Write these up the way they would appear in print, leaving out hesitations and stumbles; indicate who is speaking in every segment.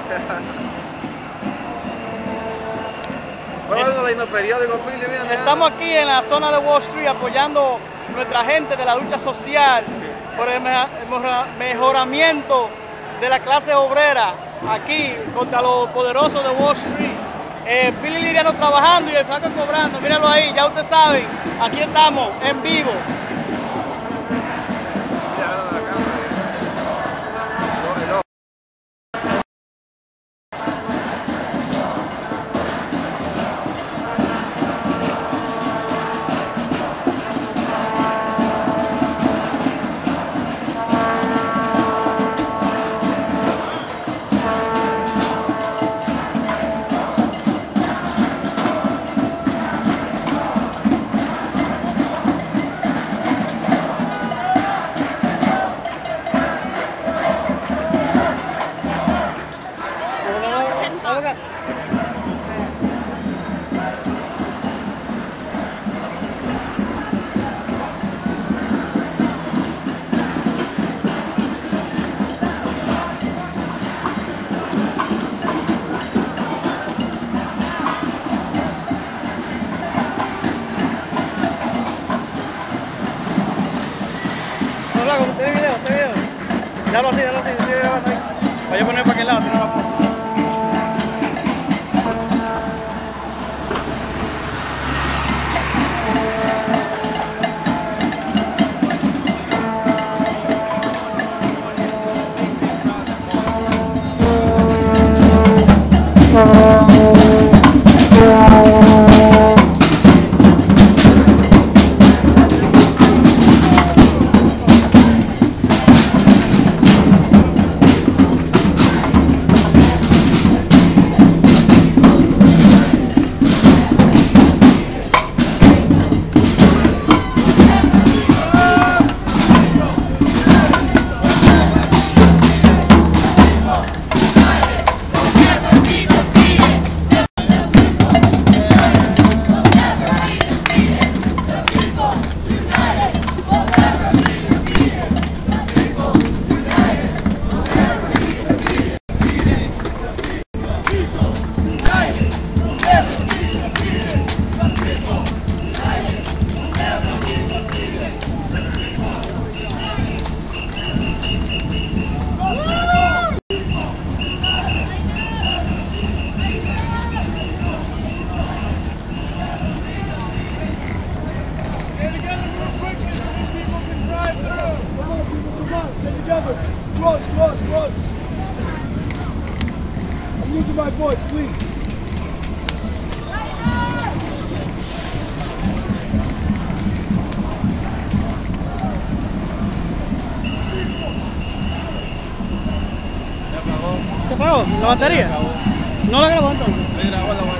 Speaker 1: Estamos aquí en la zona de Wall Street apoyando a nuestra gente de la lucha social por el mejoramiento de la clase obrera aquí contra los poderosos de Wall Street. Billy Liriano trabajando y el Flaco cobrando, mírenlo ahí, ya ustedes saben, aquí estamos en vivo. ¿Usted video? Ya lo sé, estoy grabando ahí. Voy a poner para aquel lado, si no lo pongo. Cross. I'm losing my voice, please. ¿Se apagó la batería? ¿No la grabó entonces? Sí, la guardó.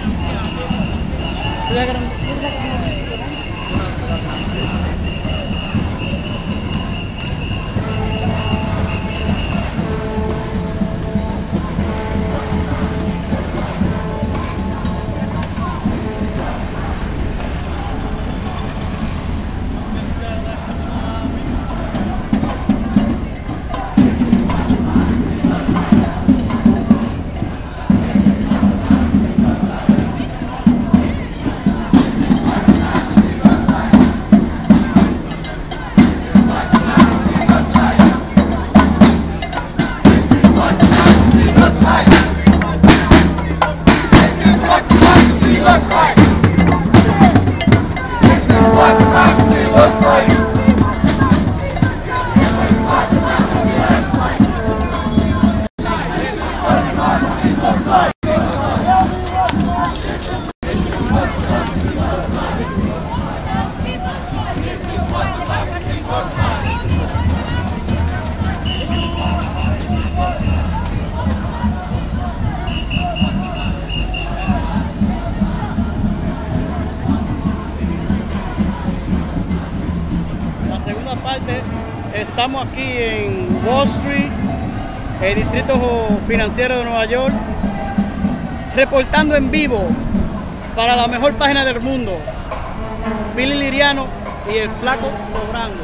Speaker 1: Estamos aquí en Wall Street, el distrito financiero de Nueva York, reportando en vivo para la mejor página del mundo, Billy Liriano y el Flaco cobrando.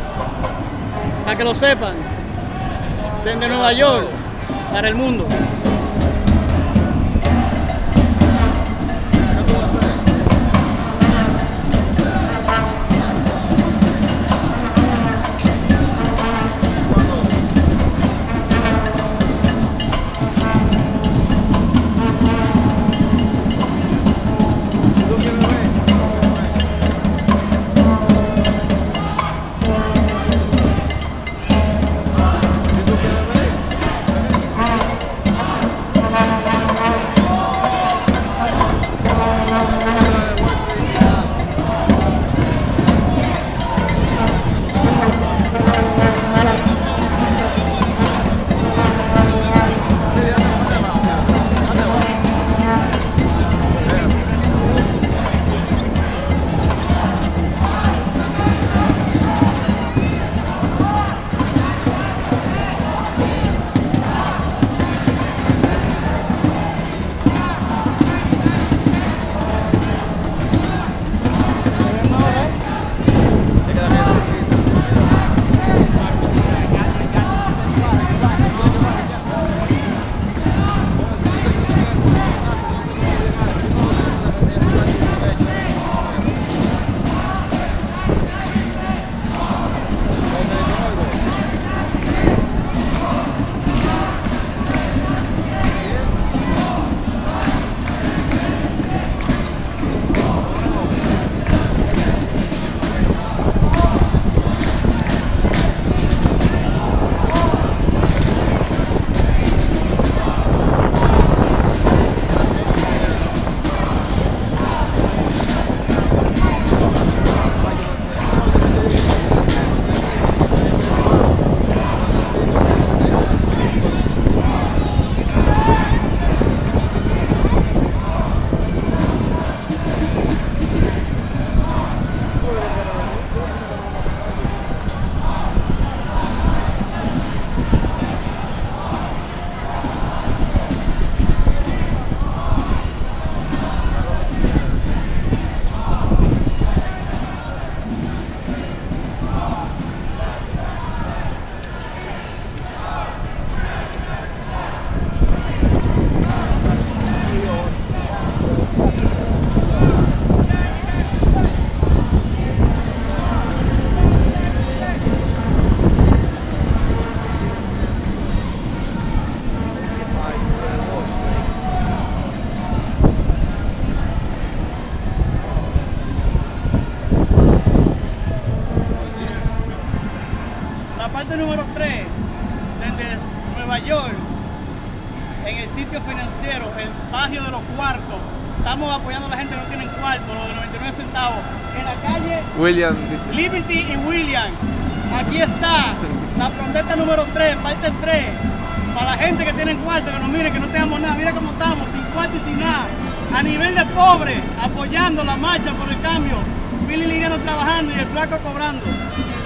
Speaker 1: Para que lo sepan, desde Nueva York para el mundo. José, desde Nueva York, en el sitio financiero, el barrio de los cuartos. Estamos apoyando a la gente que no tiene cuarto, los de 99 centavos. En la calle
Speaker 2: William
Speaker 1: Liberty y William. Aquí está la protesta número 3, parte 3. Para la gente que tiene cuarto, que nos miren, que no tengamos nada. Mira cómo estamos, sin cuarto y sin nada. A nivel de pobre, apoyando la marcha por el cambio. Billy Liriano trabajando y el flaco cobrando.